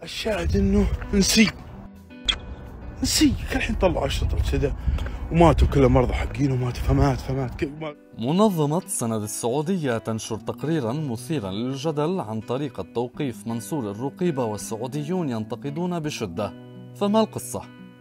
الشاهد انه نسي كل الحين طلعوا اشرطه كذا وماتوا كل مرضى حقين وماتوا فمات منظمة سند السعودية تنشر تقريرا مثيرا للجدل عن طريقة توقيف منصور الرقيبة، والسعوديون ينتقدون بشدة. فما القصة؟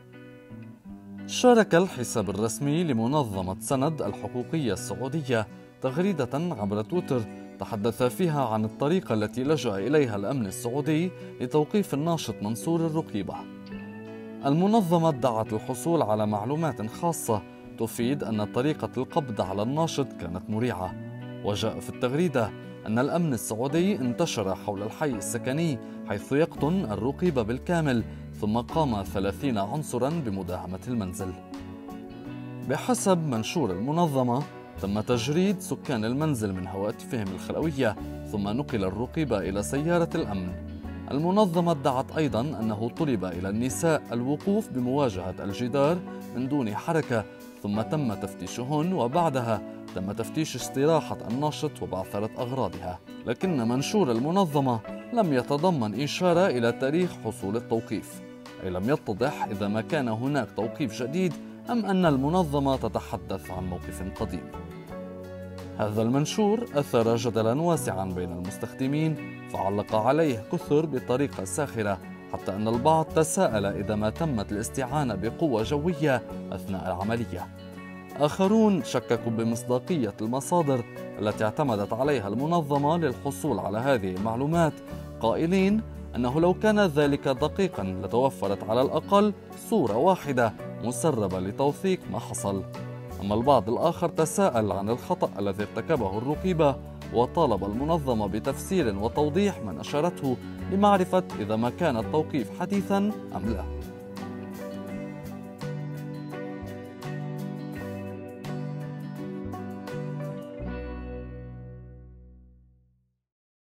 شارك الحساب الرسمي لمنظمة سند الحقوقية السعودية تغريدة عبر تويتر تحدث فيها عن الطريقة التي لجأ إليها الأمن السعودي لتوقيف الناشط منصور الرقيبة. المنظمة ادعت الحصول على معلومات خاصة تفيد أن طريقة القبض على الناشط كانت مريعة، وجاء في التغريدة أن الأمن السعودي انتشر حول الحي السكني حيث يقطن الرقيبة بالكامل، ثم قام 30 عنصرا بمداهمة المنزل. بحسب منشور المنظمة تم تجريد سكان المنزل من هواتفهم الخلوية، ثم نقل الرقيبة إلى سيارة الأمن. المنظمة ادعت أيضا أنه طلب إلى النساء الوقوف بمواجهة الجدار من دون حركة، ثم تم تفتيشهن، وبعدها تم تفتيش استراحة الناشط وبعثرة أغراضها. لكن منشور المنظمة لم يتضمن إشارة إلى تاريخ حصول التوقيف، أي لم يتضح إذا ما كان هناك توقيف جديد أم أن المنظمة تتحدث عن موقف قديم. هذا المنشور أثار جدلا واسعا بين المستخدمين، فعلق عليه كثر بطريقة ساخرة، حتى أن البعض تساءل إذا ما تمت الاستعانة بقوة جوية أثناء العملية. آخرون شككوا بمصداقية المصادر التي اعتمدت عليها المنظمة للحصول على هذه المعلومات، قائلين أنه لو كان ذلك دقيقا لتوفرت على الأقل صورة واحدة مسربة لتوثيق ما حصل. أما البعض الآخر تساءل عن الخطأ الذي ارتكبه الرقيبة، وطالب المنظمة بتفسير وتوضيح ما نشرته لمعرفة إذا ما كان التوقيف حديثا أم لا.